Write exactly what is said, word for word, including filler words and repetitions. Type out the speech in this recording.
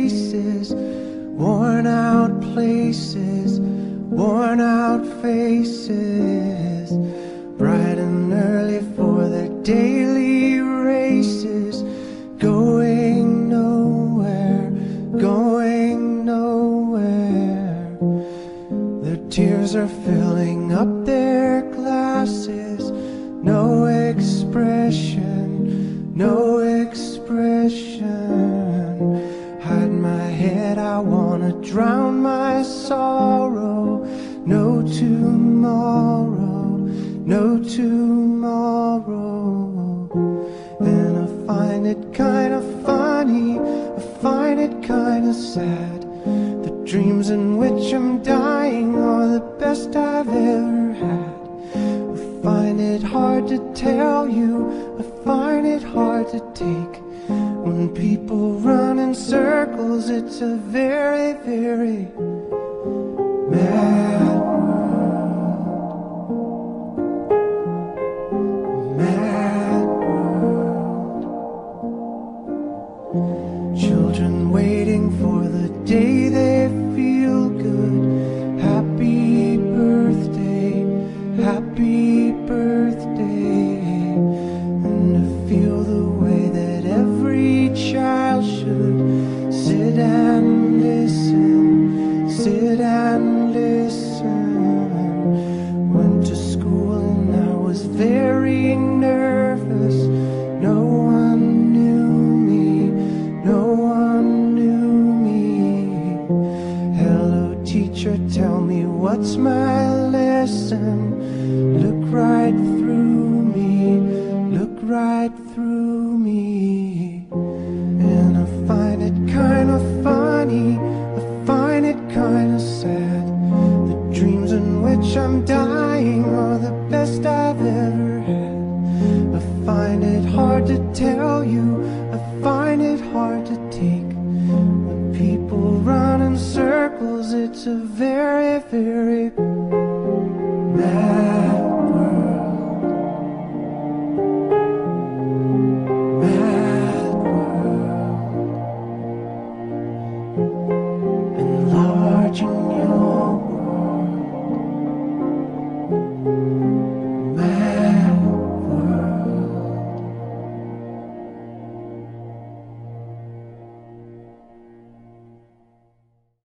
faces, worn out places, worn out faces, bright and early for their daily races, going nowhere, going nowhere. Their tears are filling up their glasses, no expression, no expression. Hide my head, I wanna drown my sorrow. No tomorrow, no tomorrow. And I find it kinda funny, I find it kinda sad. The dreams in which I'm dying are the best I've ever had. I find it hard to tell you, I find it hard to take. When people run in circles, it's a very, very mad world. Mad world. Children waiting for the day they feel good. Happy birthday, happy birthday. And to feel the way that every child should sit and listen, sit and listen. Went to school and I was very nervous. No one knew me, no one knew me. Hello teacher, tell me what's my lesson. Look right through me, look right through me. And I find it kinda funny, I find it kinda sad. The dreams in which I'm dying are the best I've ever had. I find it hard to tell you, I find it hard to take. When people run in circles, it's a very, very